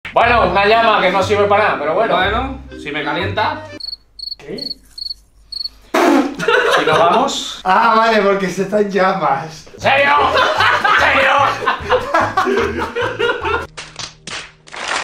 Bueno, una llama que no sirve para nada, pero bueno. Bueno, si me calienta. ¿Qué? Si nos vamos. Ah, vale, porque se están llamas. ¿En serio?